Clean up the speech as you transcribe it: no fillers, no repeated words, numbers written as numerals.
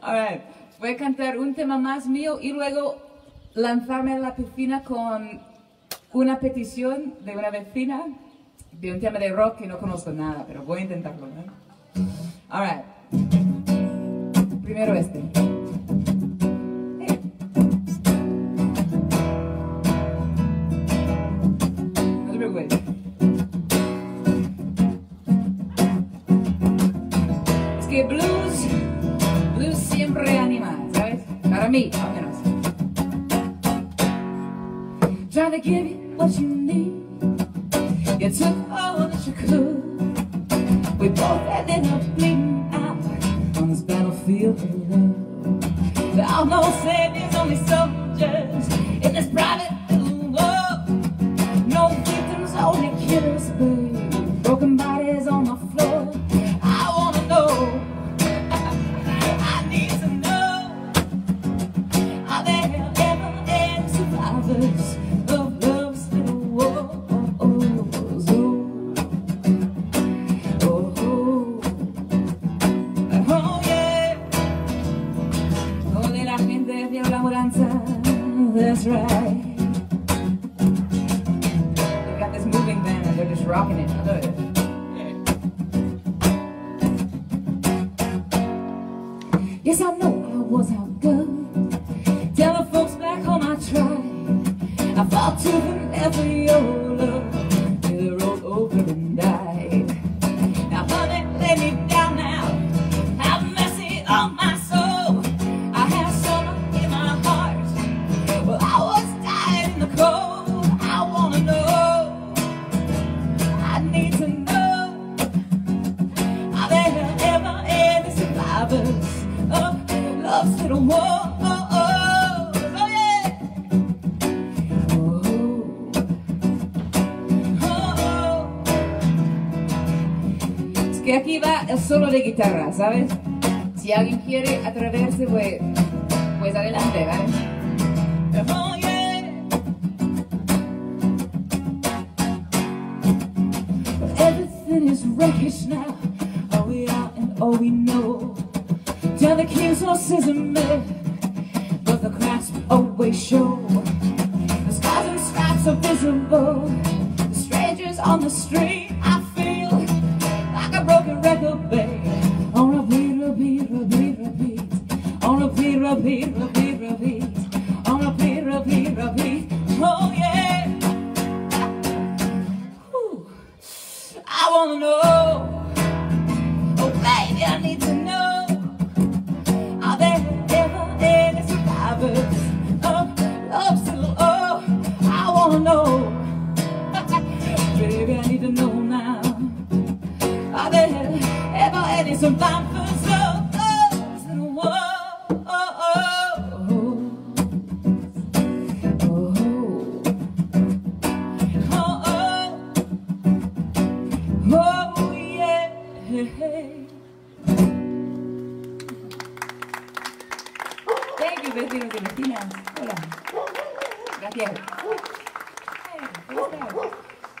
Alright, voy a cantar un tema más mío y luego lanzarme a la piscina con una petición de una vecina de un tema de rock que no conozco nada, pero voy a intentarlo, ¿no? Alright. Primero este. No te preocupes. Es que blues siempre anima, ¿sabes? Para mí, al menos. Trying to give you what you need. You took all that you could. We both ended up bleeding out on this battlefield of love. There are no saviors, only soldiers in this private little war. No victims, only killers, babe. Broken bodies on the floor. I wanna know, I need to know, are there ever any survivors of love's little war? That's right. They've got this moving band and they're just rocking it. I love it. Yes, I know I was outgunned. Tell the folks back home I tried. I fought tooth and nail for your love till the road over and died. Now honey, lay me down now. Have mercy on my soul. I have summer in my heart. Well, I was dying in the cold. I wanna know, I need to know, are there ever any survivors of love's little war? Oh, oh, oh yeah. Oh, oh, oh. Es que aquí va el solo de guitarra, ¿sabes? Si alguien quiere atreverse, pues adelante, ¿vale? Oh, yeah. But everything is wreckage now. All we are and all we know. Tell the king's horses are mad, but the cracks always show. The scars and stripes are visible. The strangers on the street, I feel like a broken record, babe. On repeat, repeat, repeat, repeat. On repeat, repeat, repeat, repeat. On repeat, repeat, repeat. Oh yeah. Whew. I wanna know. Oh baby, I need to know. Are there ever any survivors of love's little oh? I wanna know. Baby, I need to know now. Are there ever any survivors of love's little war? Oh yeah. Thank you, vecinos y vecinas. Hola. Gracias. Hey,